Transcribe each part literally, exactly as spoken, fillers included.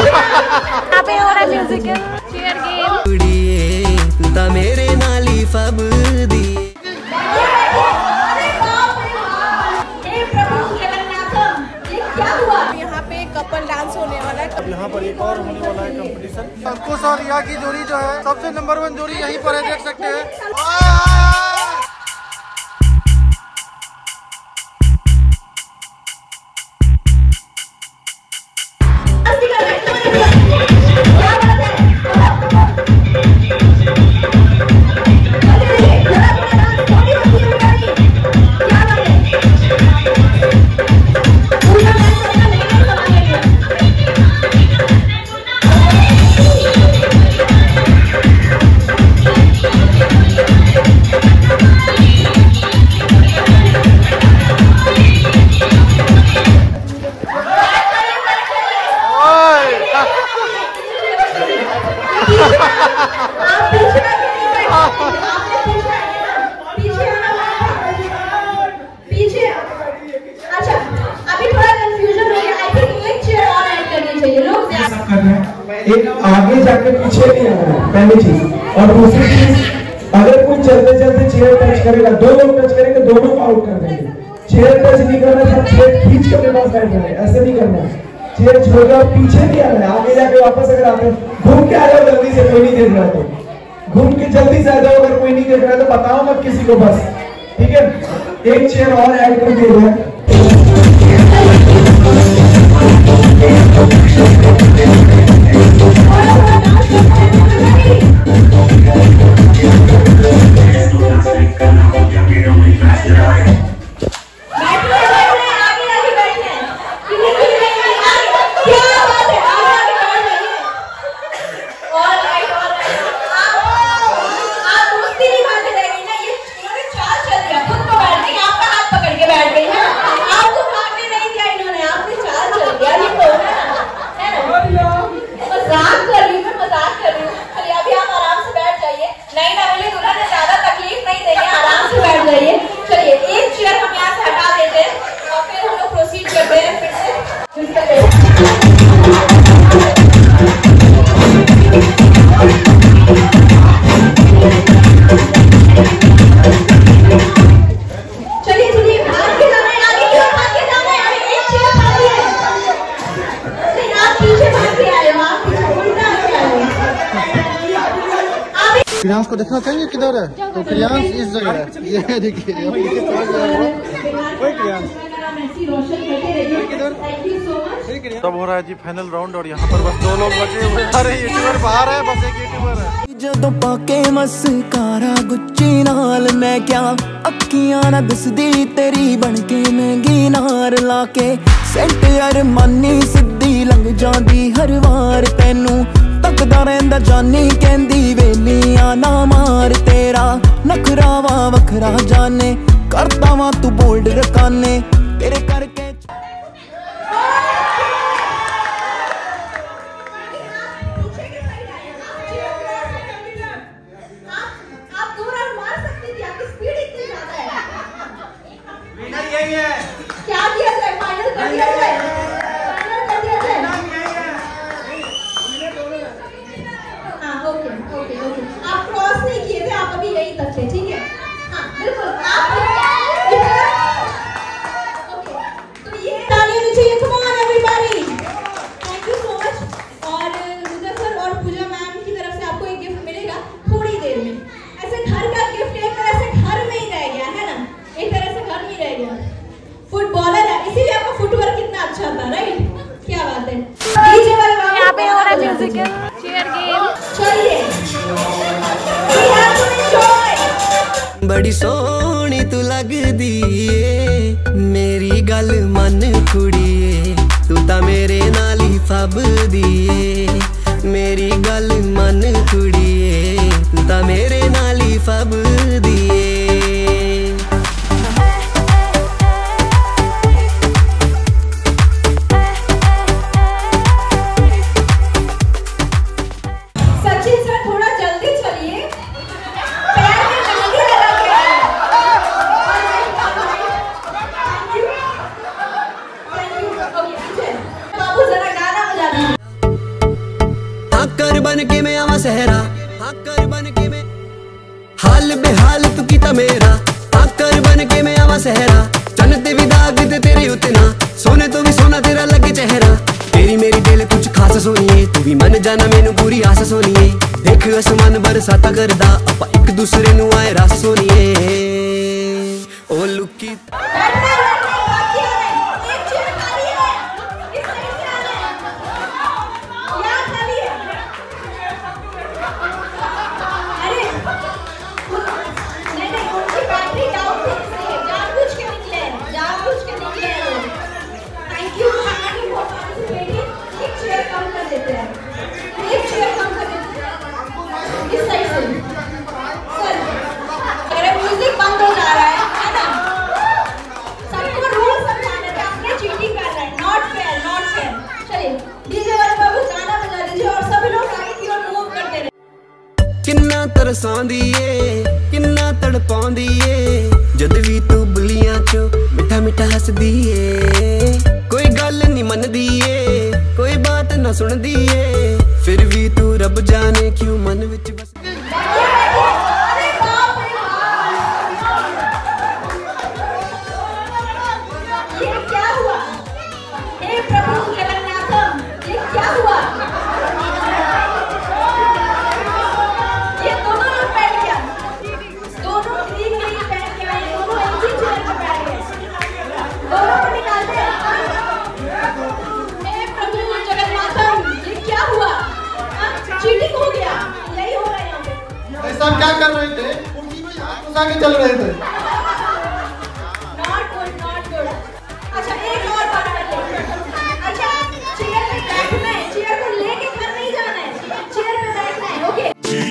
यहाँ पे हो रहा है म्यूजिकल चेयर गेम। तू ता मेरे नाली फब दी। यहाँ पे कपल डांस होने वाला है। अब यहाँ पर एक और होने वाला है कंपटीशन। अंकुश और रिया की जोड़ी जो है सबसे नंबर वन जोड़ी यहीं पर है, देख सकते हैं। एक आगे जाके पीछे नहीं आना, पहली चीज। और दूसरी चीज, अगर कोई चलते चलते चेयर टच करेगा, दो लोग टच करेंगे, दोनों को आउट कर देंगे। चेयर टच नहीं करना, सब चेयर खींच के अपने पास बैठ जाए, ऐसे नहीं करना। चेयर छोड़कर पीछे नहीं आना है, आगे जाके वापस अगर आते हैं घूम के आ जाओ जल्दी से, कोई नहीं देख रहा तो घूम के जल्दी से आ जाओ। अगर कोई नहीं देख रहा है तो बताओ मत किसी को बस, ठीक है। एक चेयर और ऐड कर दिया है। प्रियांश को देखना चाहिए किधर है, तो प्रियांश इस जगह है, ये देखिए। तब हो रहा है जी फाइनल राउंड और यहाँ पर बस दो लोग बचे हुए हैं। अरे यूट्यूबर बाहर है, बस एक यूट्यूबर है। ਜਦੋਂ ਪਾਕੇ ਮਸਕਾਰਾ ਗੁੱਚੀ ਨਾਲ ਮੈਂ ਕਿਆ ਅੱਖੀਆਂ ਨਾ ਦਿਸਦੀ ਤੇਰੀ ਬਣ ਕੇ ਮਹਿੰਗੀ ਨਾਰ ਲਾ ਕੇ ਸੈਂਟ ਅਰਮਾਨੀ ਸਿੱਧੀ ਲੰਘ ਜਾਂਦੀ ਹਰ ਵਾਰ ਤੈਨੂੰ ਤੱਕਦਾ ਰਹਿੰਦਾ ਜਾਨੀ ਕਹਿੰਦੀ ਵੇਲੀਆਂ ਨਾ ਮਾਰ ਤੇਰਾ ਨਖਰਾਵਾ ਵੱਖਰਾ ਜਾਣੇ ਕਰਦਾ ਵਾਂ ਤੂੰ ਬੋਲਡ ਰਕਾਨੇ ਤੇਰੇ ਕਰਕੇ क्या किया जाए, फाइनल कर दिया जाए, फाइनल कर दिया जाए। हाँ ओके ओके ओके, आप क्रॉस नहीं किए थे, आप अभी यहीं तक थे, ठीक है। हाँ बिल्कुल आप ओके, तो ये तालियां होनी चाहिए। Come on everybody, thank you so much. और रुद्र सर और पूजा मैम की तरफ से आपको एक गिफ्ट मिलेगा थोड़ी देर में। ऐसे घर का गिफ्ट एक तरह से घर में ही रह गया है ना, एक तरह से घर में ही रह गया। फुटबॉलर है इसीलिए आपका फुटवर्क कितना अच्छा था, राइट? क्या बात है। डीजे वाले यहाँ पे हो रहा है म्यूजिकल चेयर गेम। चलिए बड़ी सोहनी तू लगदी ए मेरी गल मन कुड़िए तू ता मेरे नाल ही फबदी ए मेरी गल मन कुड़िए तू ता मेरे नाल ही फबदी ए। आकर बन के मैं हाल बेहाल तू कीता मेरा, आकर बन के मैं आवा सहरा, चन्न ते भी दाग ते तेरे उतना, सोने तो भी सोना तेरा लगे चेहरा, तेरी मेरी दिल कुछ खास सोनिए, तू भी मन जाना मैनू पूरी आस सोनिए, देख आसमान बरसाता करदा आपा एक दूसरे नू आए रस सोनिए, ओ लुकी किन्ना तरसांदी ए किन्ना तड़पांदी ए, जद भी तू बुलियां चो मिठा मिठा हसदी ए, कोई गल नहीं मनदी ए कोई बात ना सुनदी ए, फिर भी तू रब जाने क्यों मन विच बस क्या कर रहे थे? कुर्सी में हाथ घुसा के चल रहे थे। Not good, not good. अच्छा एक और बात करते हैं। अच्छा चेयर पे बैठना है, चेयर को लेके घर नहीं जाना है, चेयर पे बैठना है, ओके?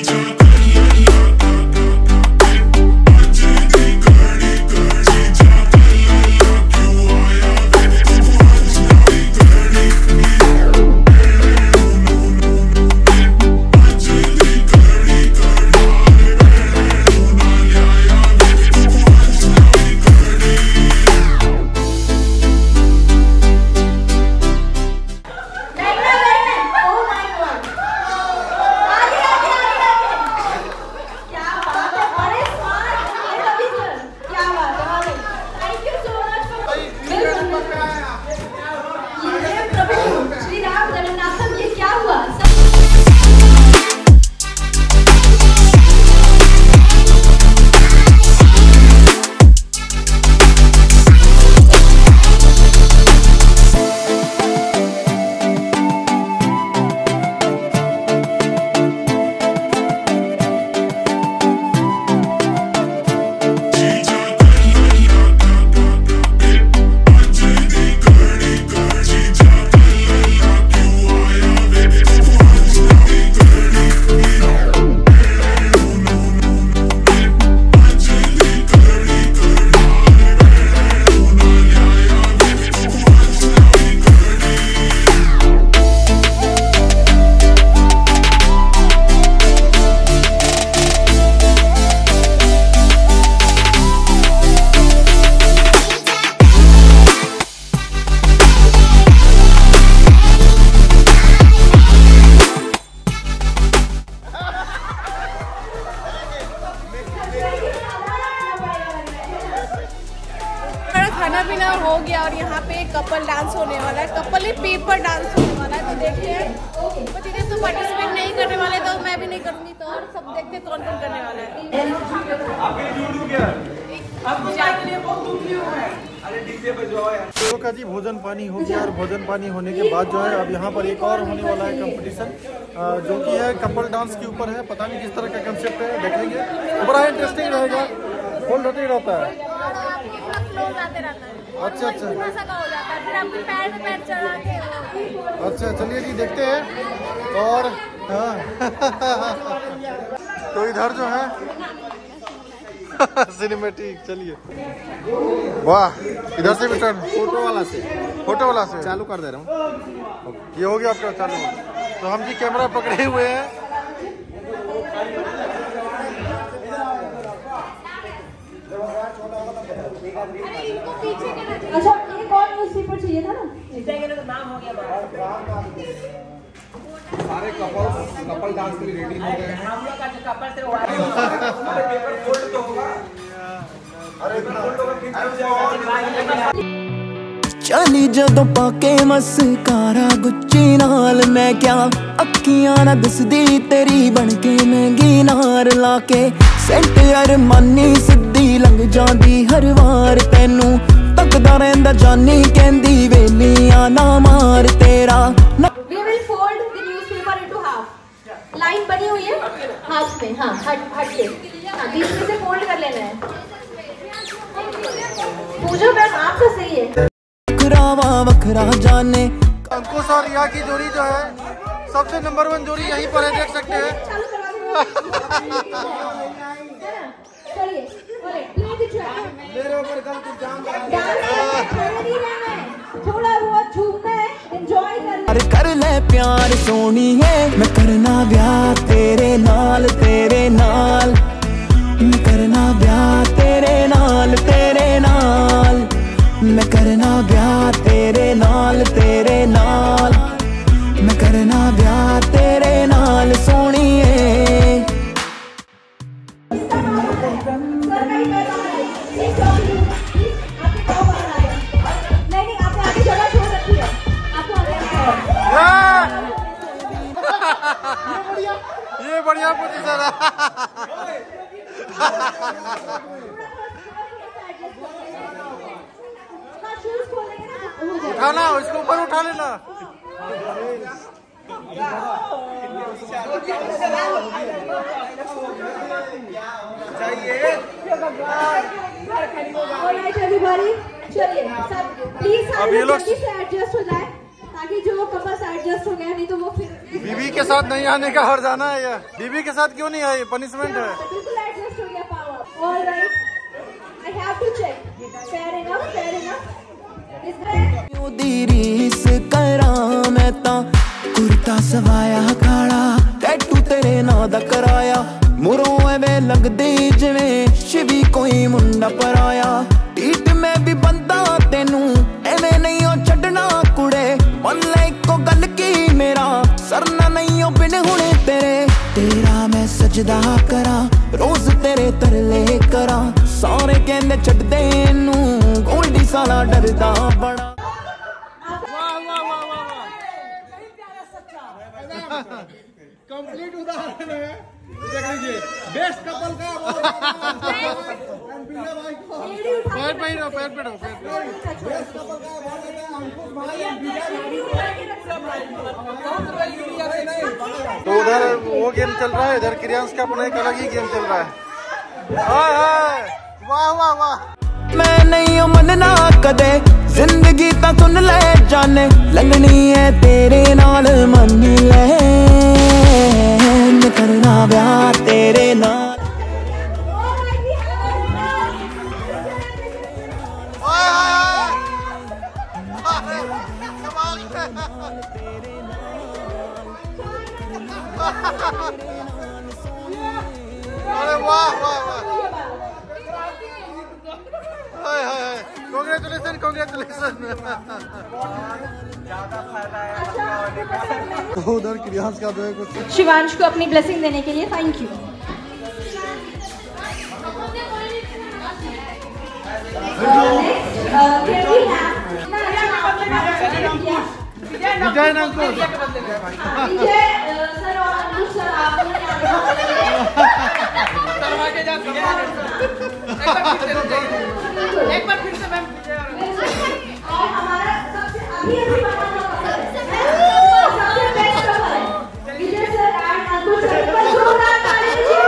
खाना पीना हो गया और यहाँ पे कपल डांस होने वाला है, कपल ही पेपर डांस होने वाला है, तो देखिए बच्चे तो पार्टिसिपेट नहीं करने वाले तो मैं भी नहीं करूँगी, तो और सब देखते कौन कौन करने वाला है। तो का जी भोजन पानी हो गया और भोजन पानी होने के बाद जो है अब यहाँ पर एक और होने वाला है कंपटीशन, जो कि है कपल डांस के ऊपर है। पता नहीं किस तरह का कंसेप्ट है, देखेंगे। बड़ा इंटरेस्टिंग रहेगा, फुल रोटी रहता है। अच्छा अच्छा अच्छा चलिए जी देखते हैं। और हाँ तो इधर जो है सिनेमेटिक, चलिए वाह, इधर से भी टर्न, फोटो वाला से फोटो वाला से चालू कर दे रहा हूँ। ये हो गया आपका चालू। तो हम जी कैमरा पकड़े हुए हैं। अच्छा एक और न्यूज़पेपर चाहिए था ना, नाम हो गया। सारे कपल कपल डांस के लिए रेडी हो गए हैं। हम लोग का जो कपल से पेपर फोल्ड तो होगा। अरे फोल्ड होगा चली जदों पाके मस्कारा गुच्ची नाल मैं क्या अखियां ना दिसदी तेरी बनके महंगी नार लाके सेंट अरमानी सिद्धी लंघ जांदी हर वार तैनू तकदा रहिंदा जानी कहंदी वेलियां ना मार तेरा We will fold the newspaper into half. Line बनी हुई है हाफ में, हाँ हट हट के, हाँ बीच में से फोल्ड कर लेना है। पूजा मैम आपसे सही है। वखरावा वखरा जाने अंकुश और रिया की जोड़ी जो है सबसे नंबर वन जोड़ी यहीं पर है, देख सकते हैं। चलिए, play the track. मेरे ऊपर कल कुछ जाम थोड़ा बहुत झूमना है, एंजॉय करना है। कर ले प्यार सोनी है मैं करना ब्याह तेरे नाल तेरे नाल मैं करना ब्याह तेरे नाल तेरे नाल मैं करना ब्याह तेरे नाल तेरे नाल मैं करना ब्याह तेरे नाल सोनिए। ये बढ़िया पोजीशन है। उठाना, इसको ऊपर उठा लेना। चलिए सब प्लीज अब ये लोग जल्दी से एडजस्ट हो जाए ताकि जो कपल्स एडजस्ट हो गया, नहीं तो वो फिर बीबी के साथ नहीं आने का हर जाना है। या बीबी के साथ क्यों नहीं आए, पनिशमेंट है। बिल्कुल एडजस्ट हो गया power. Alright, I have to check. Fair enough, fair enough. दी रीस करा मैं ता कुर्ता सवाया काला टैटू तेरे नां दा कराया मुरों एवें लगदी जिवें शिवी कोई मुंडा पराया टीट में भी बंदा तेनू एवें नहीं ओ छड्डना कुड़े मन ले इको गल की मेरा सरना नहीं ओ बिन हुणे तेरे तेरा मैं सजदा करा रोज तेरे तरले करा सारे कहंदे छड्ड दे नू गोल्डी साला डरदा बड़ा। कंप्लीट उदाहरण है, देख लीजिए बेस्ट कपल का पैर पे रहो, पैर पे रहो, पैर पे रहो। बेस्ट कपल का तो उधर वो गेम चल रहा है, इधर क्रियांश का अपना एक अलग ही गेम चल रहा है। हाय हाय, वाह वाह वाह। मैं नहीं हूं मनना कदे जिंदगी ता सुन ले जाने लगनी है तेरे नाल मन ले मैं करना ब्याह तेरे नाल। हाय हाय हाय, अरे वाह वाह वाह, हाय हाय हाय, कांग्रेचुलेशन कांग्रेचुलेशन। तो उधर क्रियांश का जो है कुछ शिवांश को अपनी ब्लेसिंग देने के लिए thank you. Vijay Ankush, Vijay sir और अंकुश सर आपने एक बार फिर से मैम और हमारा सबसे अभी अभी सबसे बेस्ट कपल है Vijay sir and Ankush sir पर जोरदार ताली दीजिए।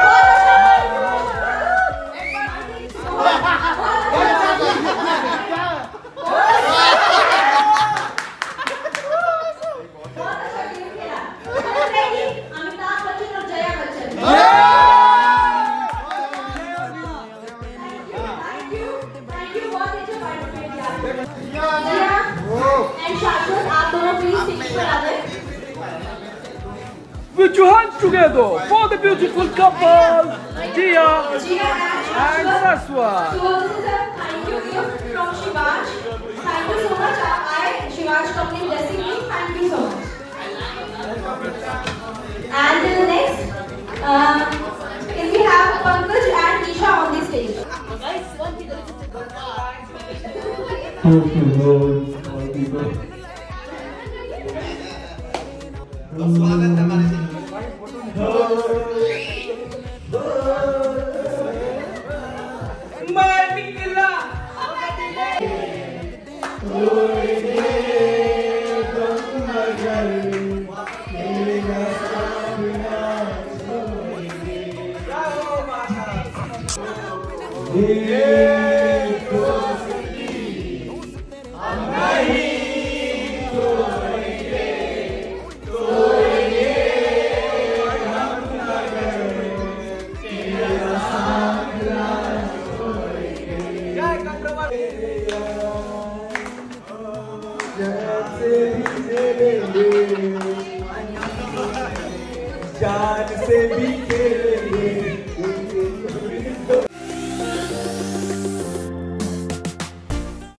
अमिताभ बच्चन और Jaya Bachchan, Put your hands together for the beautiful couple, Jia and Saswa. So this is a thank you gift from Shivansh. Thank you so much. I Shivansh company blessing me. Thank you so much. स्वागत है हमारे जान से भी खेले